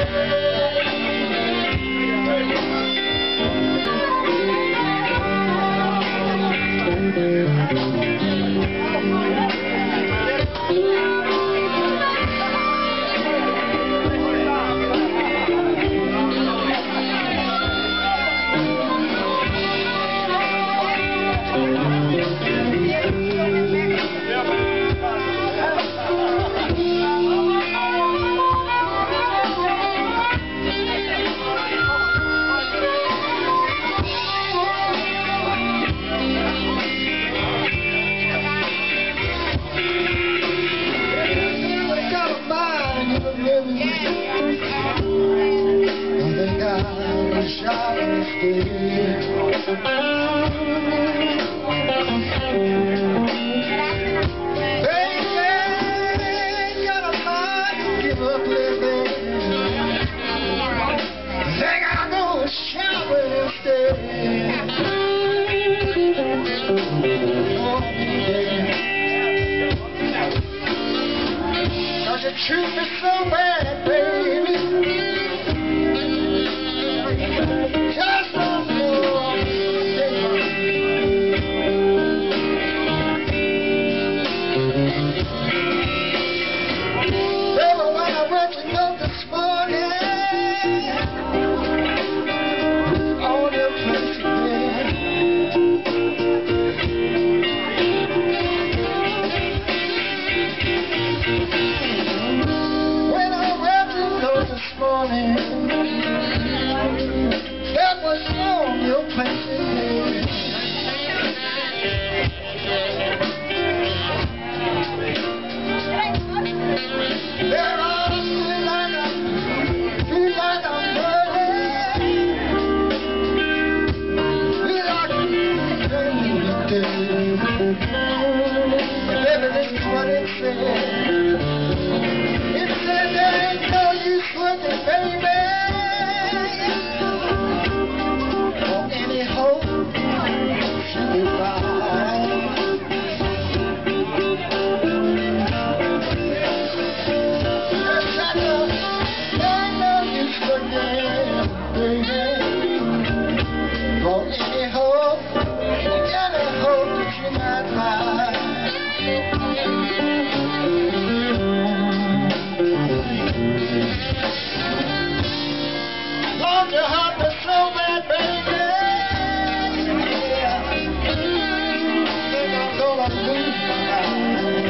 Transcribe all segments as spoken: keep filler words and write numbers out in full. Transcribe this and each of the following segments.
The truth is so bad, baby. Just don't know. Baby, when I went to go this morning, all the place again. Morning, that was on your place. There are feel like I'm, feel like I'm burning, feel like I'm burning. Baby, this is what it said. It said there ain't no use looking, baby, for any hope should be found. Yes, I know there ain't no use looking, baby, for any hope, any hope that you might find. Long your heart was so bad, baby. Think I'm gonna lose my mind.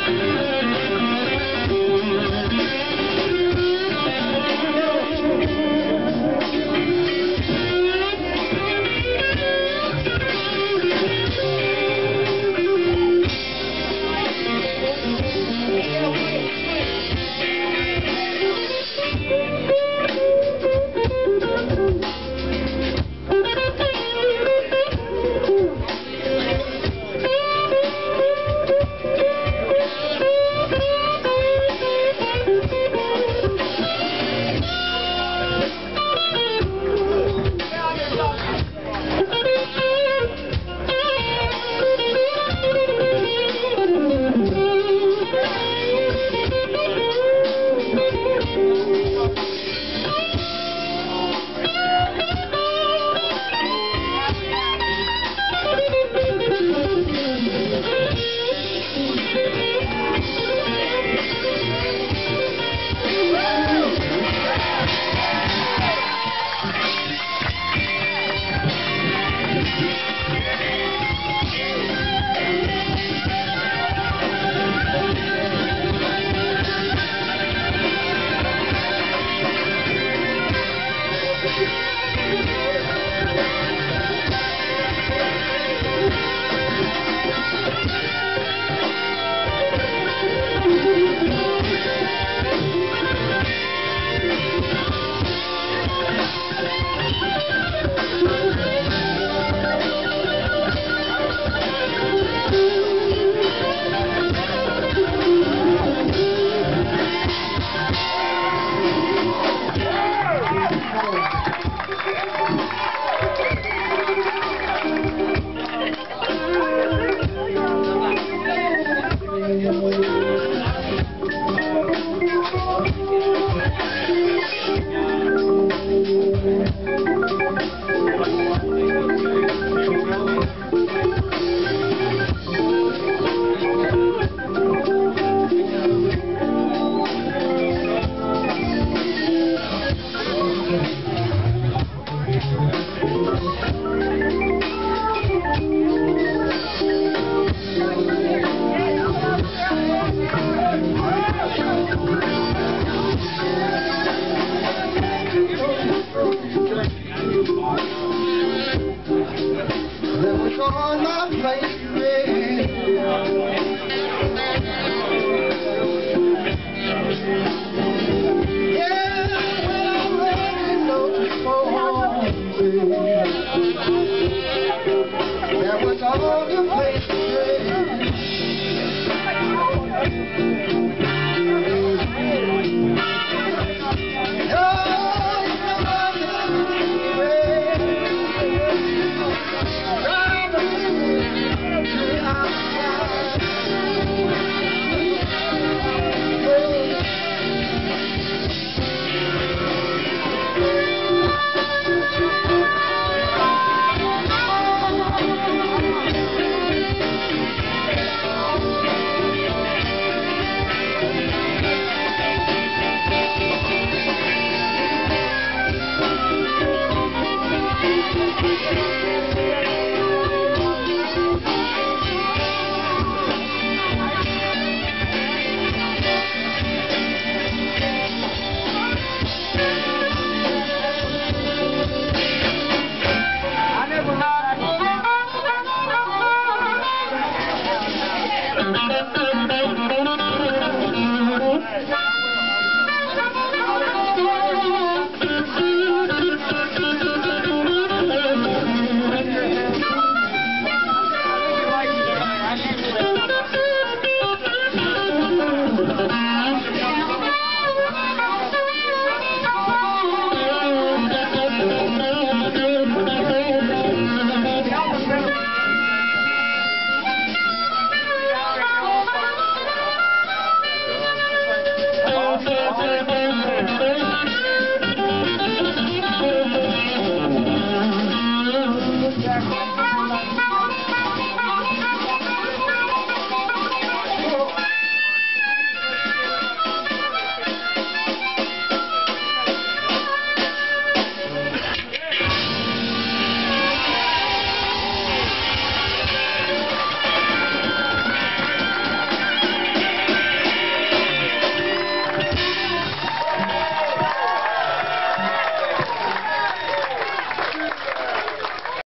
On my plate, yeah, well, I already know the song. That was on the plate.